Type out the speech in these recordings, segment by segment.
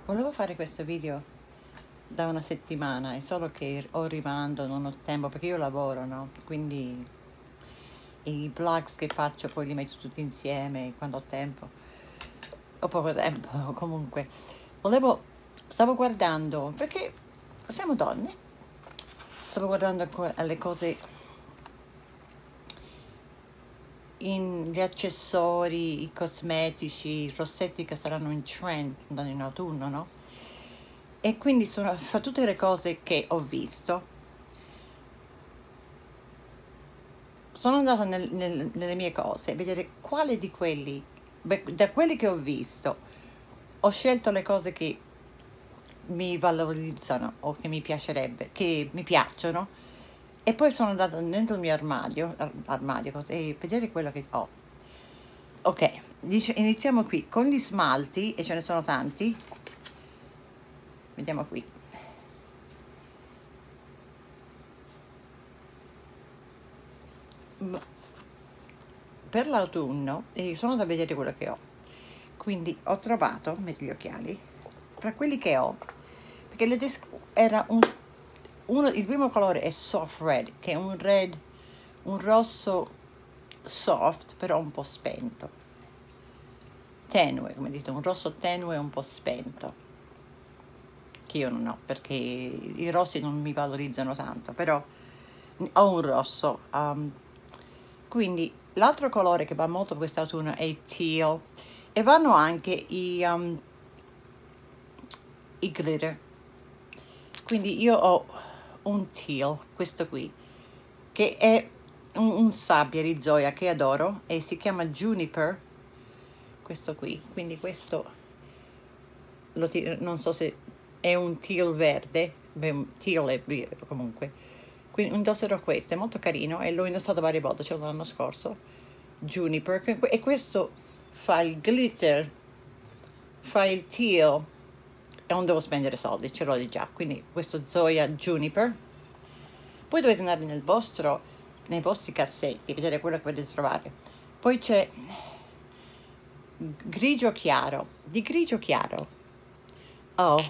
Volevo fare questo video da una settimana, è solo che ho rimando, non ho tempo perché io lavoro, no? Quindi i vlogs che faccio poi li metto tutti insieme quando ho tempo. Ho poco tempo, comunque. Stavo guardando, perché siamo donne, stavo guardando alle cose, gli accessori, i cosmetici, i rossetti che saranno in trend in autunno, no? E quindi fra tutte le cose che ho visto, sono andata nelle mie cose a vedere quale di quelli, da quelli che ho visto, ho scelto le cose che mi valorizzano o che mi piacerebbe, che mi piacciono, e poi sono andata dentro il mio armadio e vedere quello che ho. Ok, iniziamo qui con gli smalti, e ce ne sono tanti. Vediamo qui. Per l'autunno sono da vedere quello che ho, quindi ho trovato, metti gli occhiali, tra quelli che ho, perché era il primo colore è soft red, che è un rosso soft però un po' spento, tenue, come dite, un rosso tenue un po' spento, che io non ho perché i rossi non mi valorizzano tanto, però ho un rosso. Quindi l'altro colore che va molto quest'autunno è il teal, e vanno anche i glitter. Quindi io ho un teal, questo qui, che è un sabbia di Zoya che adoro e si chiama Juniper, questo qui. Quindi questo non so se è un teal verde, teal è comunque. Quindi indosserò questo, è molto carino e l'ho indossato varie volte, ce l'ho l'anno scorso. Juniper, e questo fa il glitter, fa il teal e non devo spendere soldi, ce l'ho di già. Quindi questo Zoya Juniper. Poi dovete andare nei vostri cassetti, vedere quello che potete trovare. Poi c'è grigio chiaro. Di grigio chiaro ho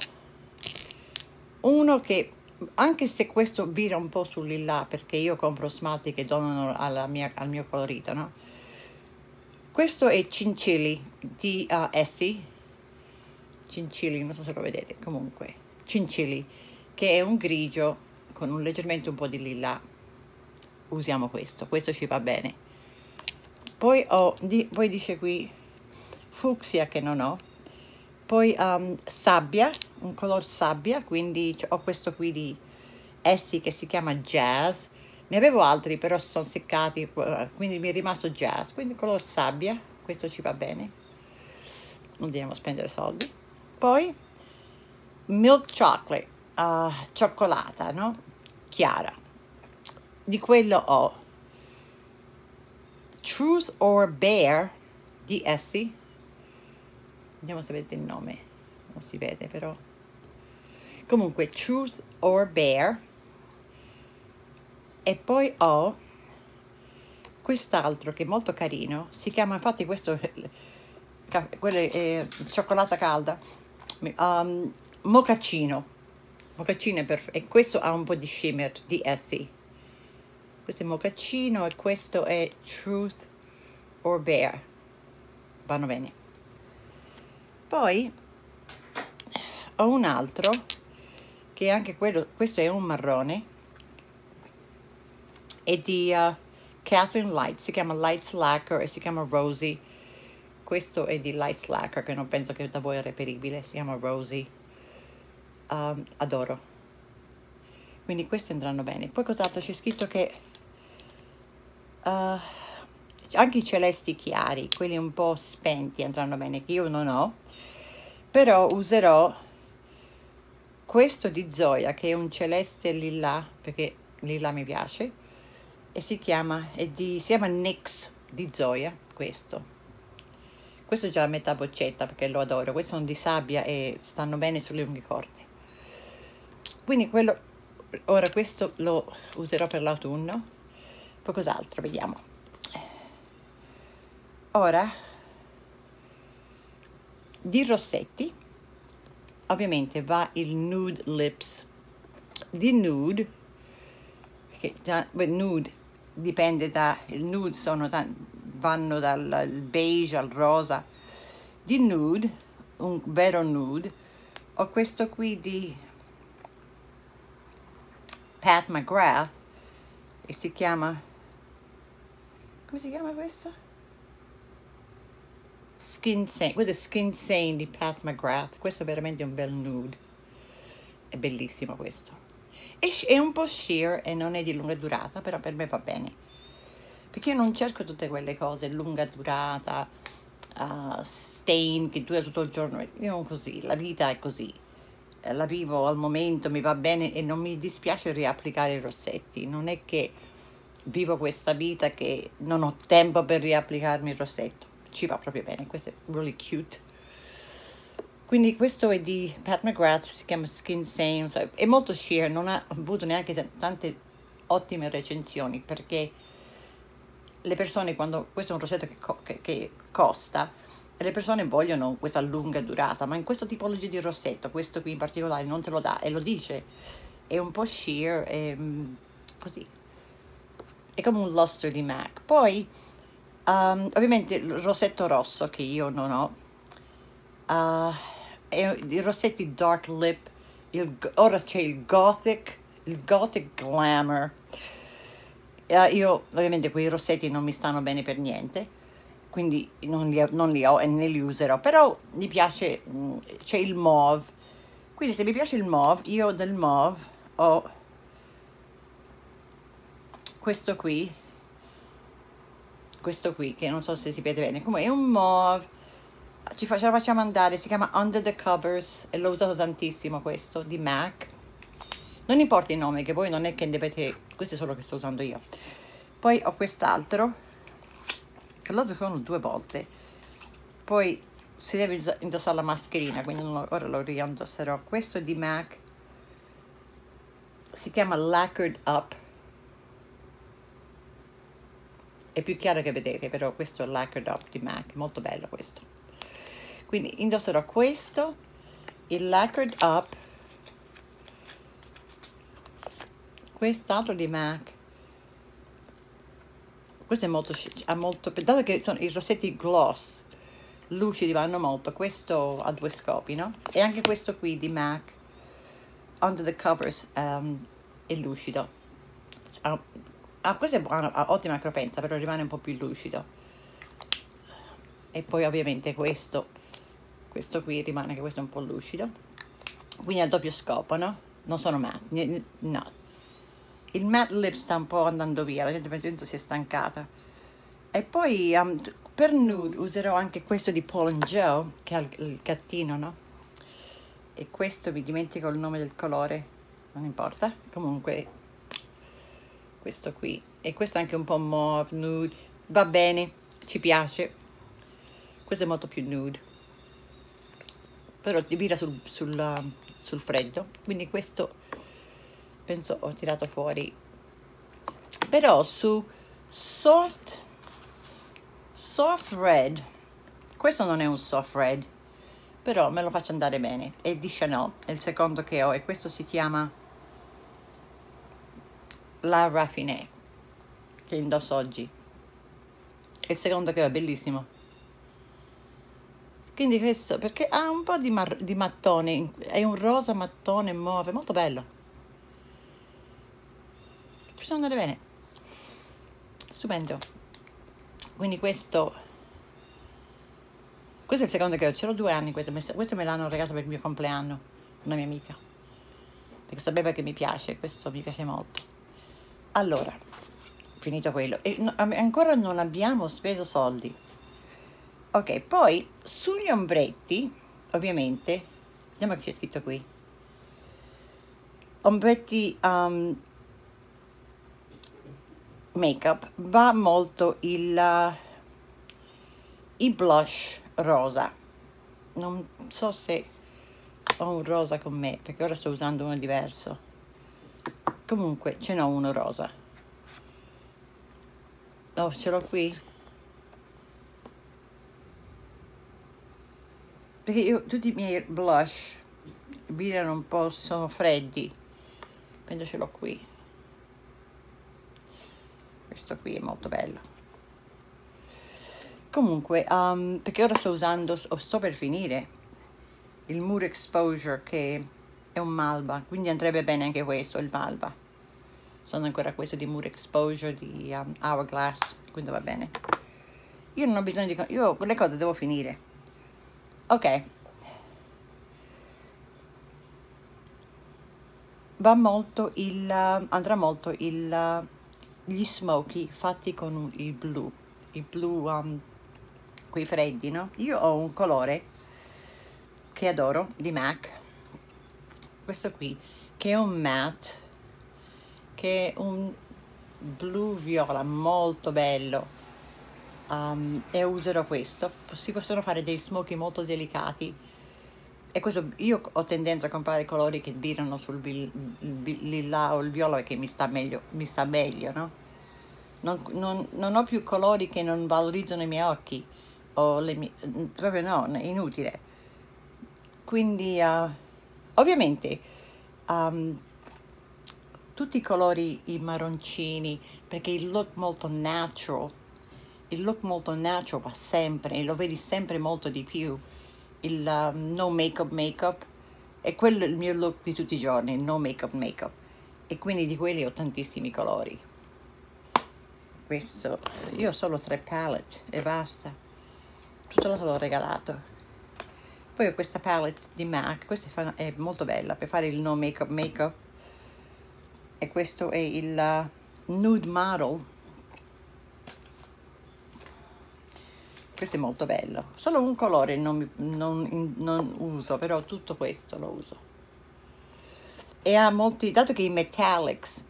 uno che, anche se questo vira un po' sul lilla, perché io compro smalti che donano al mio colorito, no? Questo è Cincilli di Essie, Cincilli, non so se lo vedete, comunque Cincilli, che è un grigio con leggermente un po' di lilla. Usiamo questo ci va bene. Poi poi dice qui fucsia, che non ho. Poi sabbia, un color sabbia, quindi ho questo qui di Essie che si chiama Jazz. Ne avevo altri però sono seccati, quindi mi è rimasto Jazz, quindi color sabbia, questo ci va bene, non dobbiamo spendere soldi. Poi milk chocolate, cioccolata, no? Chiara. Di quello ho Truth or Bear di Essie. Vediamo se vedete il nome, non si vede però. Comunque Truth or Bear. E poi ho quest'altro che è molto carino, si chiama, infatti questo quello è cioccolata calda, mochaccino è perfetto, e questo ha un po' di shimmer di Essie. Questo è mochaccino e questo è Truth or Bear, vanno bene. Poi ho un altro che è anche quello, questo è un marrone, è di Kathleen Light, si chiama Light Slacker e si chiama Rosie. Questo è di Light Slacker, che non penso che da voi è reperibile, si chiama Rosie. Adoro. Quindi questi andranno bene. Poi cos'altro c'è scritto? Che anche i celesti chiari, quelli un po' spenti, andranno bene, che io non ho, però userò questo di Zoya, che è un celeste lilla, perché lilla mi piace, e si chiama NYX di Zoya. Questo è già a metà boccetta perché lo adoro. Questi sono di sabbia e stanno bene sulle unghie corte, quindi ora questo lo userò per l'autunno. Poi cos'altro vediamo ora? Di rossetti ovviamente va il Nude Lips di Nude, che nude dipende da, il nude vanno dal beige al rosa, di Nude, un vero nude. Ho questo qui di Pat McGrath e si chiama, come si chiama questo? Skin Sane. Questo è Skin Sane di Pat McGrath. Questo è veramente un bel nude, è bellissimo questo. È un po' sheer e non è di lunga durata, però per me va bene, perché io non cerco tutte quelle cose lunga durata, stain che dura tutto il giorno. Io non così, la vita è così, la vivo al momento, mi va bene e non mi dispiace riapplicare i rossetti. Non è che vivo questa vita che non ho tempo per riapplicarmi il rossetto, ci va proprio bene. Questo è really cute. Quindi questo è di Pat McGrath, si chiama Skin Sane, è molto sheer, non ha avuto neanche tante ottime recensioni, perché le persone, quando questo è un rossetto che costa, e le persone vogliono questa lunga durata, ma in questa tipologia di rossetto, questo qui in particolare non te lo dà, e lo dice, è un po' sheer, così, è come un luster di MAC. Poi ovviamente il rossetto rosso che io non ho, i rossetti dark lip, ora c'è il gothic glamour. Io ovviamente quei rossetti non mi stanno bene per niente, quindi non li ho e ne li userò, però mi piace, c'è il mauve, quindi se mi piace il mauve, io del mauve ho questo qui che non so se si vede bene, come è un mauve, ce la facciamo andare, si chiama Under the Covers e l'ho usato tantissimo questo, di MAC. Non importa il nome, che voi non è che dovete, questo è solo che sto usando io. Poi ho quest'altro, che l'ho usato 2 volte, poi si deve indossare la mascherina, quindi ora lo riindosserò. Questo è di MAC, si chiama Lacquered Up, è più chiaro che vedete, però questo è Lacquered Up di MAC, molto bello questo. Quindi indosserò questo, il Lacquered Up, quest'altro di MAC. Questo è molto, dato che sono i rossetti gloss, lucidi, vanno molto. Questo ha 2 scopi, no? E anche questo qui di MAC, Under the Covers, è lucido. Questo è buono, ha ottima cropenza, però rimane un po' più lucido. E poi ovviamente questo qui rimane, che questo è un po' lucido, quindi ha doppio scopo, no? Non sono matte, no. Il matte lip sta un po' andando via, la gente penso si è stancata. E poi per nude userò anche questo di Paul & Joe, che ha il gattino, no? E questo mi dimentico il nome del colore, non importa, comunque questo qui. E questo è anche un po' mauve, nude, va bene, ci piace. Questo è molto più nude, però ti vira sul freddo, quindi questo penso ho tirato fuori. Però su soft red, questo non è un soft red, però me lo faccio andare bene, è di Chanel, è il secondo che ho, e questo si chiama La Raffinée, che indosso oggi, è il secondo che ho, è bellissimo. Quindi questo, perché ha un po' di mattone, è un rosa mattone mauve, molto bello. Ci sono andate bene. Stupendo. Quindi questo è il secondo che ho, ce l'ho 2 anni, questo me l'hanno regalato per il mio compleanno, una mia amica, perché sapeva che mi piace, questo mi piace molto. Allora, finito quello, e ancora non abbiamo speso soldi. Ok, poi sugli ombretti, ovviamente, vediamo che c'è scritto qui. Ombretti make-up, va molto i blush rosa. Non so se ho un rosa con me, perché ora sto usando uno diverso. Comunque ce n'ho uno rosa. Oh, ce l'ho qui. Perché io tutti i miei blush virano un po', sono freddi. Prendo ce l'ho qui. Questo qui è molto bello. Comunque, perché ora sto usando, sto per finire il Mood Exposure, che è un malva, quindi andrebbe bene anche questo, il malva. Sono ancora questo di Mood Exposure di Hourglass, quindi va bene. Io non ho bisogno di... io le cose devo finire. Ok. Va molto il... andrà molto il... gli smoky fatti con il blu, quei freddi, no? Io ho un colore che adoro di MAC, questo qui, che è un matte, che è un blu viola molto bello, e userò questo. Si possono fare dei smoky molto delicati, e questo io ho tendenza a comprare colori che virano sul lilla o il viola, perché mi sta meglio, no? Non ho più colori che non valorizzano i miei occhi, o proprio no, è inutile. Quindi ovviamente tutti i colori, i marroncini, perché il look molto natural va sempre, e lo vedi sempre molto di più. Il no make-up, e quello è il mio look di tutti i giorni, no make-up, e quindi di quelli ho tantissimi colori. Questo, io ho solo 3 palette e basta, tutto l'altro l'ho regalato. Poi ho questa palette di MAC, questa è molto bella per fare il no make-up, e questo è il Nude Model. Questo è molto bello, solo un colore non uso, però tutto questo lo uso. E ha molti, dato che i metallics,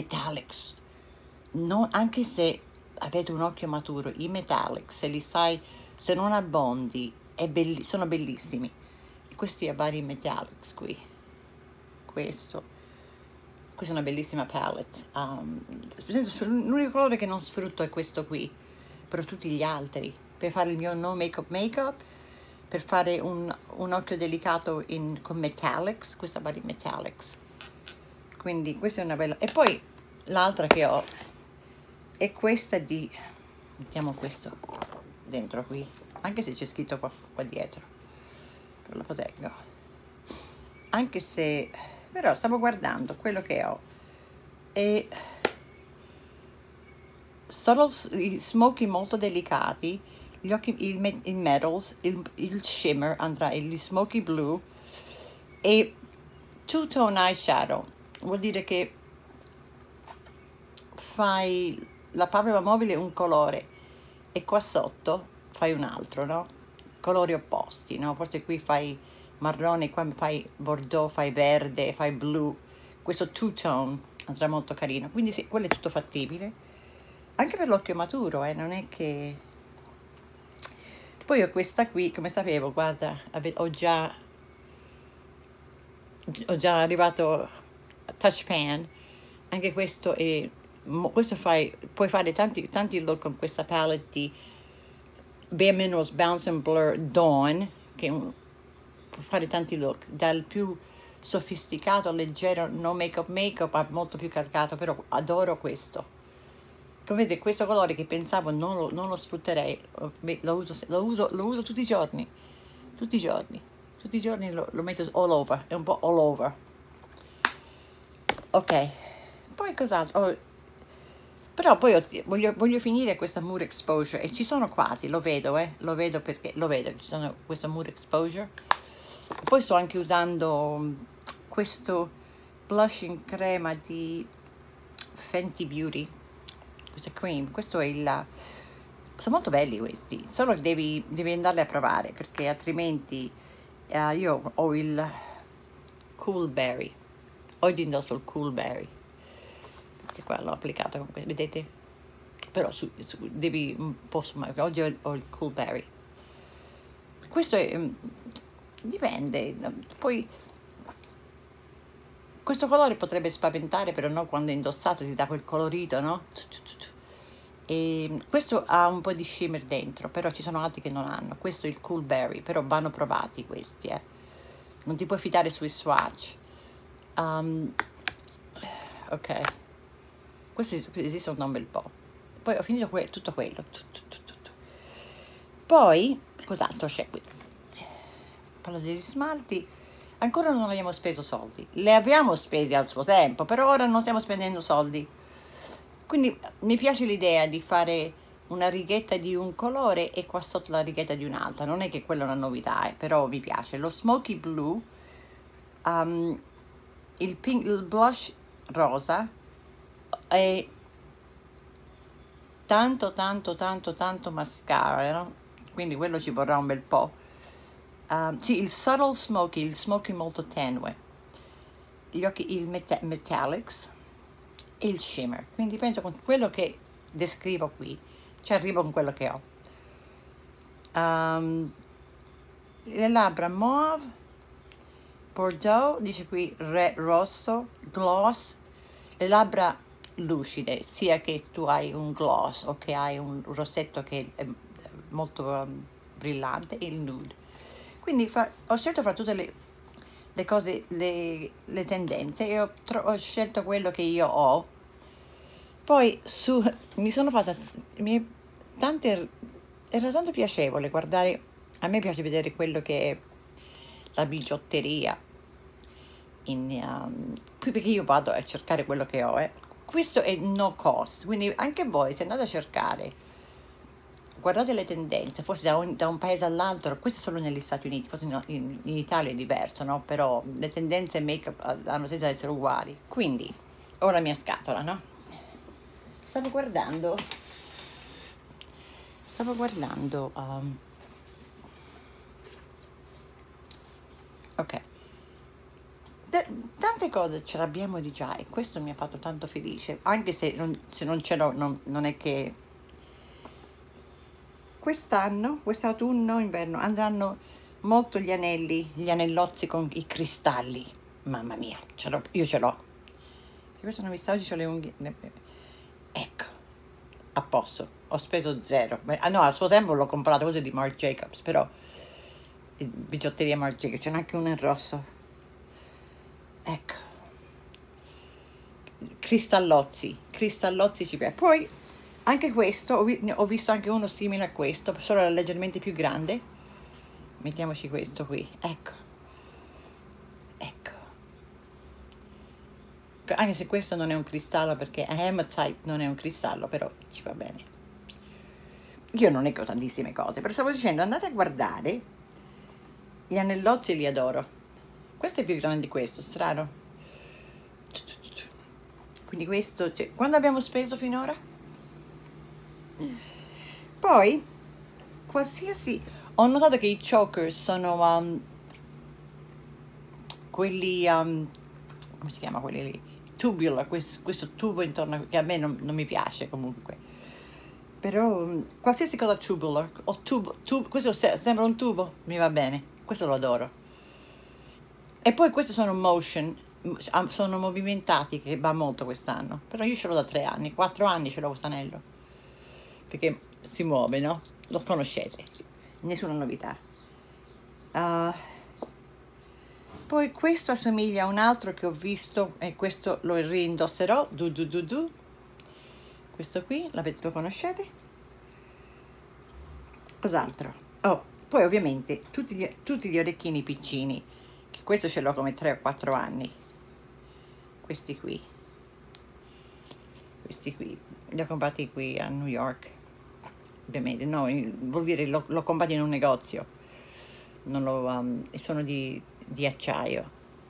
no, anche se avete un occhio maturo, i metallics, se li sai, se non abbondi, sono bellissimi. Questi a vari metallics qui. Questa è una bellissima palette. L'unico colore che non sfrutto è questo qui, però tutti gli altri, per fare il mio no make-up, per fare un occhio delicato con metallics, questa vari metallics. Quindi questa è una bella. E poi l'altra che ho è questa di, mettiamo questo dentro qui, anche se c'è scritto qua dietro, però lo proteggo, anche se, però stavo guardando quello che ho, e solo i smoky molto delicati, gli occhi, il metals, il shimmer andrà, gli smoky blue, e two tone eyeshadow, vuol dire che fai la palpebra mobile un colore e qua sotto fai un altro, no? Colori opposti, no? Forse qui fai marrone, qua fai bordeaux, fai verde, fai blu. Questo two tone andrà molto carino, quindi sì, quello è tutto fattibile anche per l'occhio maturo, non è che... Poi ho questa qui, come sapevo, guarda, ho già arrivato a Touch Pan, anche questo è, puoi fare tanti look con questa palette di Bare Minerals Bounce and Blur Dawn, che può fare tanti look, dal più sofisticato, leggero, no make-up a molto più caricato, però adoro questo. Come vedete, questo colore che pensavo non lo sfrutterei, lo uso tutti i giorni, lo metto all over, è un po' all over. Ok, poi cos'altro? Però poi voglio finire questa Mood Exposure, e ci sono quasi, lo vedo, perché ci sono questo Mood Exposure. Poi sto anche usando questo blush in crema di Fenty Beauty, questo cream, questo è sono molto belli questi, solo che devi andarli a provare, perché altrimenti io ho il Cool Berry, oggi indosso il Cool Berry, che qua l'ho applicato con questo, vedete? Però devi un po', oggi ho il Cool Berry. Questo è, dipende, poi questo colore potrebbe spaventare, però no, quando è indossato ti dà quel colorito, no? E questo ha un po' di shimmer dentro, però ci sono altri che non hanno. Questo è il Cool Berry, però vanno provati questi, non ti puoi fidare sui swatch. Ok, questi esistono da un bel po'. Poi ho finito tutto quello. Poi, cos'altro c'è qui? Parlo degli smalti. Ancora non abbiamo speso soldi. Le abbiamo spesi al suo tempo, però ora non stiamo spendendo soldi. Quindi mi piace l'idea di fare una righetta di un colore e qua sotto la righetta di un'altra. Non è che quella è una novità, però mi piace. Lo Smoky Blue, il blush rosa e tanto mascara, no? Quindi quello ci vorrà un bel po'. Sì, il subtle smoky, il smoky molto tenue, gli occhi, il metallics e il shimmer. Quindi penso con quello che descrivo qui ci arrivo con quello che ho. Le labbra mauve, bordeaux, dice qui rosso, gloss, le labbra lucide, sia che tu hai un gloss o che hai un rossetto che è molto brillante, e il nude. Quindi ho scelto fra tutte le cose, le tendenze, e ho scelto quello che io ho. Poi mi sono fatta era tanto piacevole guardare. A me piace vedere quello che è la bigiotteria qui, perché io vado a cercare quello che ho. Questo è no cost, quindi anche voi se andate a cercare, guardate le tendenze, forse da un paese all'altro. Queste sono negli Stati Uniti, forse in Italia è diverso, no? Però le tendenze make-up hanno tendenza ad essere uguali. Quindi ho la mia scatola, no? Stavo guardando ok, tante cose ce l'abbiamo di già, e questo mi ha fatto tanto felice, anche se non ce l'ho, non è che quest'autunno, inverno, andranno molto gli anellozzi con i cristalli. Mamma mia, io ce l'ho. Questo non mi sta, oggi ho le unghie. Ecco, a posto, ho speso zero. No, al suo tempo l'ho comprato cose di Marc Jacobs, però bigiotteria Marc Jacobs, c'è anche uno in rosso. Ecco, cristallozzi ci piace. Poi anche questo, ho visto anche uno simile a questo, solo leggermente più grande. Mettiamoci questo qui, ecco. Anche se questo non è un cristallo, perché Hematite non è un cristallo, però ci va bene. Io non è che ho tantissime cose, però stavo dicendo, andate a guardare gli anellozzi, li adoro. Questo è più grande di questo, strano. Quindi questo, quando abbiamo speso finora? Poi ho notato che i chokers sono quelli come si chiama, quelli lì, tubular, questo tubo intorno, che a me non mi piace comunque, però qualsiasi cosa tubular o questo sembra un tubo, mi va bene, questo lo adoro. E poi questi sono sono movimentati, che va molto quest'anno, però io ce l'ho da 3 anni, 4 anni ce l'ho questo anello, perché si muove, no? Lo conoscete, nessuna novità. Poi questo assomiglia a un altro che ho visto, e questo lo riindosserò. Questo qui lo conoscete? Cos'altro? Poi ovviamente tutti gli orecchini piccini, che questo ce l'ho come 3 o 4 anni. Questi qui li ho comprati qui a New York, ovviamente, no, vuol dire l'ho comprati in un negozio, sono di acciaio,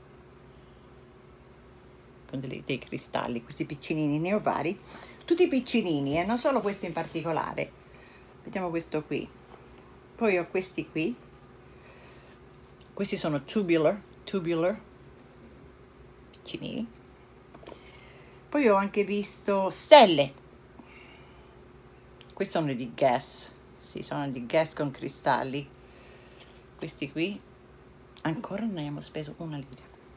con dei cristalli, questi piccinini, ne ho vari, tutti piccinini, non solo questo in particolare. Vediamo questo qui. Poi ho questi qui, questi sono tubular piccinini. Poi ho anche visto stelle, questi sono di Guess, sì, sono di Guess con cristalli. Questi qui ancora non abbiamo speso una lira.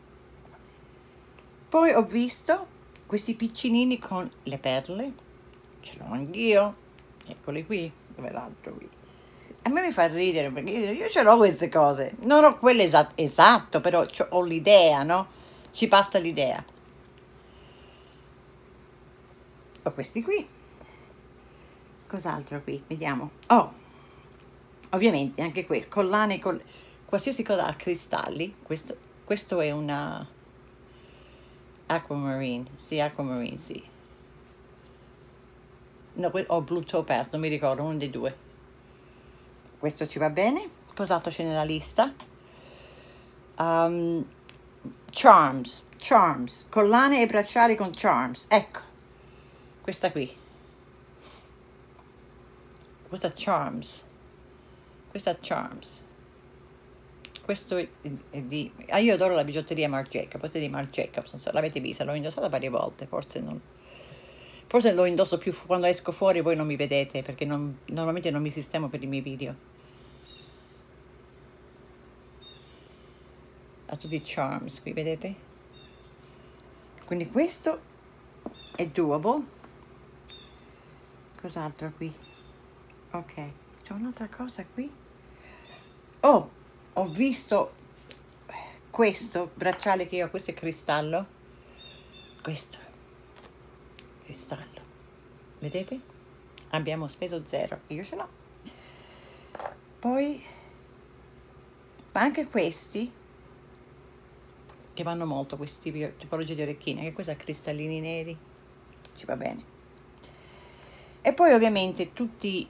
Poi ho visto questi piccinini con le perle, ce l'ho anch'io, eccoli qui. Dov'è l'altro qui? A me mi fa ridere perché io ce l'ho queste cose, non ho quelle esatto, però ho l'idea, no? Ci basta l'idea. Ho questi qui. Cos'altro qui? Vediamo. Oh, ovviamente anche qui, collane, qualsiasi cosa a cristalli. Questo è una Aquamarine, sì. No, o Blue Topaz, non mi ricordo, uno dei due. Questo ci va bene. Cos'altro c'è nella lista? Charms, collane e bracciali con charms. Ecco, questa qui. Questa Charms. Questo è di... io adoro la bigiotteria Marc Jacobs, questa è di Marc Jacobs, non so, l'avete vista, l'ho indossata varie volte, forse lo indosso più quando esco fuori, voi non mi vedete, perché normalmente non mi sistemo per i miei video. Ha tutti i charms qui, vedete? Quindi questo è doable. Cos'altro qui? Ok, c'è un'altra cosa qui. Oh, ho visto questo bracciale che ho, questo è cristallo. Questo cristallo, vedete? Abbiamo speso 0, io ce l'ho. Poi anche questi che vanno molto, questi tipologie di orecchine, che questo ha cristallini neri, ci va bene. E poi ovviamente tutti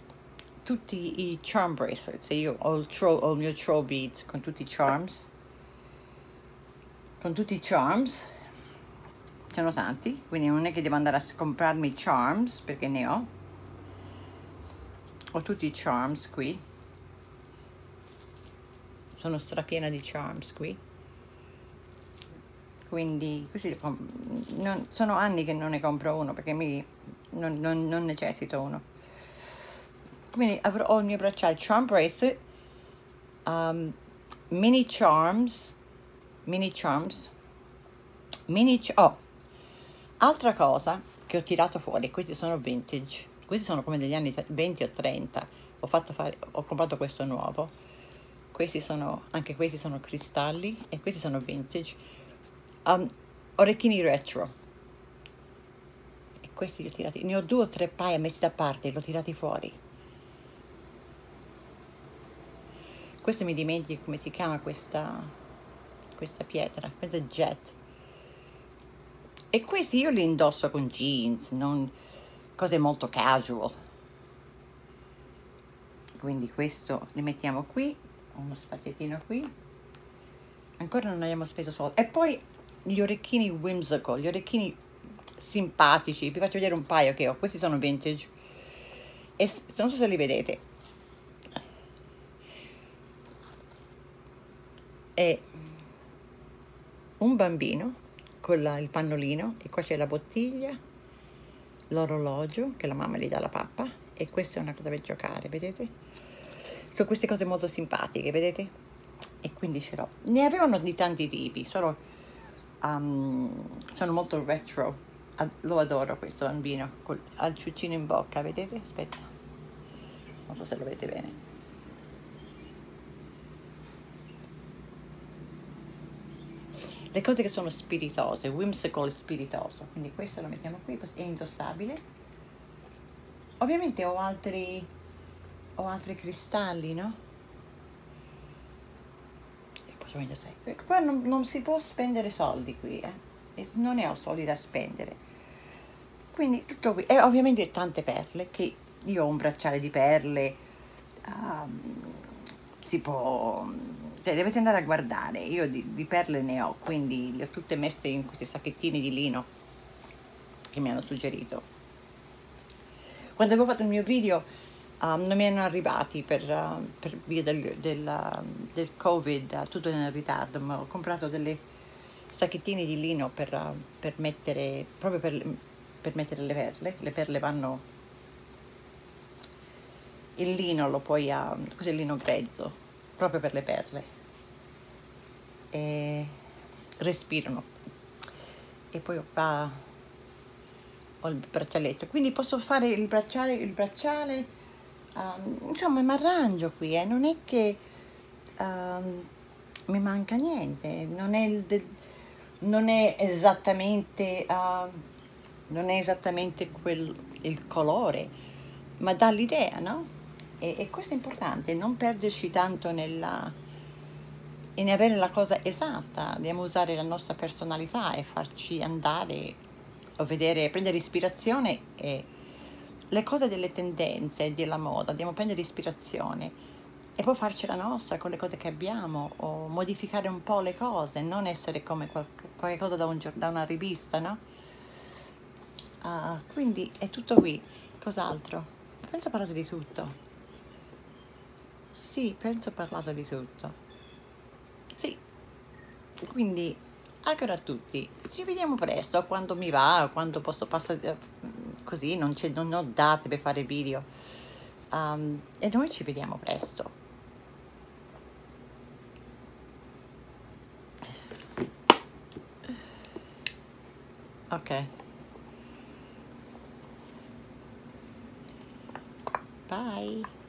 i charm bracelets. Io ho il mio troll beads con tutti i charms, sono tanti, quindi non è che devo andare a comprarmi charms, perché ne ho tutti i charms qui, sono strapiena di charms qui, quindi questi sono anni che non ne compro uno, perché non necessito uno. Quindi ho il mio bracciale charm bracelet, mini charms. Altra cosa che ho tirato fuori, questi sono vintage, questi sono come degli anni 20 o 30, ho comprato questo nuovo, anche questi sono cristalli e questi sono vintage, orecchini retro, e questi li ho tirati, ne ho 2 o 3 paia messi da parte, li ho tirati fuori. Questo mi dimentico come si chiama questa pietra, questa è jet. E questi io li indosso con jeans, non cose molto casual. Quindi questo li mettiamo qui, uno spaziettino qui. Ancora non abbiamo speso soldi. E poi gli orecchini whimsical, gli orecchini simpatici. Vi faccio vedere un paio che ho. Questi sono vintage. E non so se li vedete. È un bambino con il pannolino, e qua c'è la bottiglia, l'orologio che la mamma gli dà alla pappa, e questa è una cosa per giocare, vedete? Sono queste cose molto simpatiche, vedete? E quindi ce l'ho. Ne avevano di tanti tipi, sono molto retro. Lo adoro questo bambino al ciuccino in bocca, vedete? Aspetta, non so se lo vedete bene. Le cose che sono spiritose, whimsical e spiritoso, quindi questo lo mettiamo qui, è indossabile. Ovviamente ho altri cristalli, no? E possiamo indossare. Qua non si può spendere soldi qui, e non ne ho soldi da spendere. Quindi tutto qui, e ovviamente tante perle, che io ho un bracciale di perle, si può... dovete andare a guardare, io di perle ne ho, quindi le ho tutte messe in questi sacchettini di lino che mi hanno suggerito. Quando avevo fatto il mio video non mi erano arrivati per via del Covid, tutto in ritardo, ma ho comprato delle sacchettini di lino per mettere, proprio per mettere le perle. Le perle vanno, il lino lo puoi, cos'è il lino grezzo, proprio per le perle. E respirano. E poi qua ho il braccialetto, quindi posso fare il bracciale insomma mi arrangio qui, non è che mi manca niente, non è esattamente, non è esattamente il colore, ma dà l'idea, no? E questo è importante, non perderci tanto in avere la cosa esatta, dobbiamo usare la nostra personalità e farci andare o vedere, prendere ispirazione e le cose delle tendenze, della moda, dobbiamo prendere ispirazione e poi farci la nostra con le cose che abbiamo o modificare un po' le cose, non essere come qualche cosa da una rivista, no? Quindi è tutto qui. Cos'altro? Penso ho parlato di tutto. Sì, penso ho parlato di tutto. Sì, quindi auguro a tutti. Ci vediamo presto, quando mi va, quando posso passare così, non ho date per fare video. E noi ci vediamo presto. Ok, bye.